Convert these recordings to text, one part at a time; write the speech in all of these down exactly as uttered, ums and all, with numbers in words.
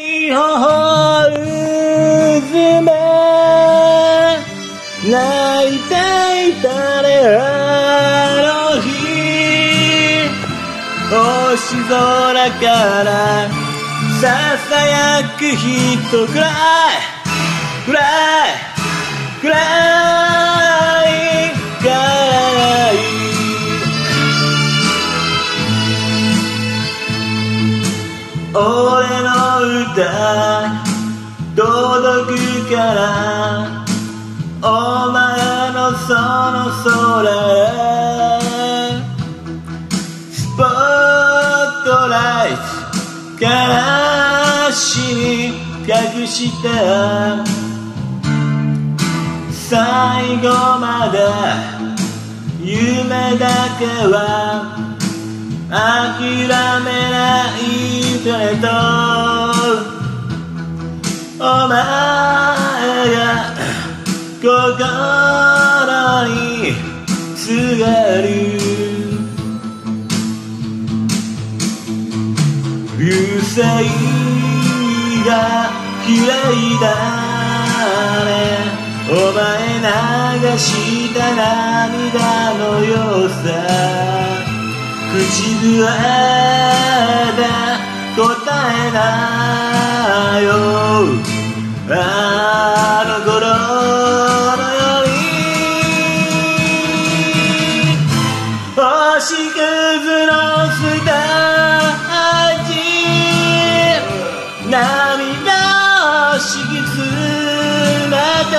頬をうずめ泣いていたねあの日星空からささやく人くらいくらいくらいからない俺の歌届くからお前のその空へスポットライト悲しみ隠して最後まで夢だけは諦めないけれどお前が心にすがる流星が綺麗だねお前流した涙のよさ口笛で答えなよあの頃のように星屑のスタージ涙を敷き詰めて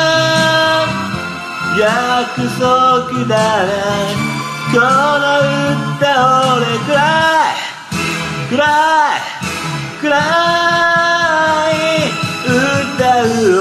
約束だねこの歌俺くらいくらいくらい歌うよ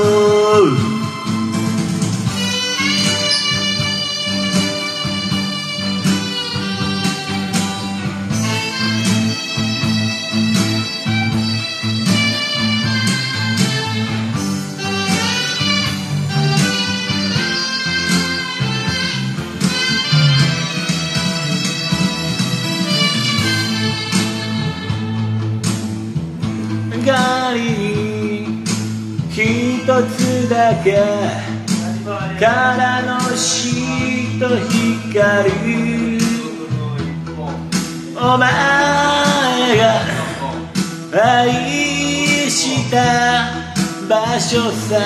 光一つだけからのしと光るお前が愛した場所さ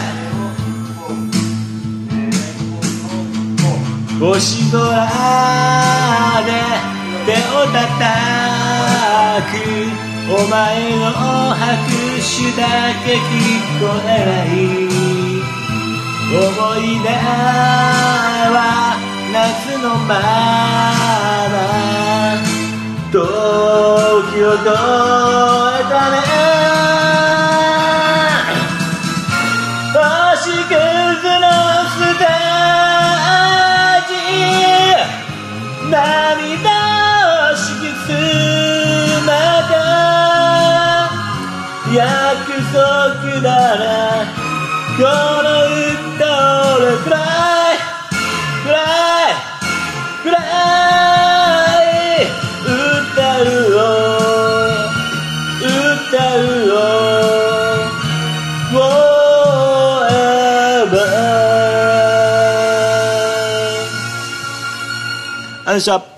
星空で手を叩くお前の拍手だけ聞こえない思い出は夏のまま時を越えたね星屑のステージ涙を敷き詰めて約束だなこの歌俺くらいくらいくらい歌うよ歌うよ Forever ありがとうございました。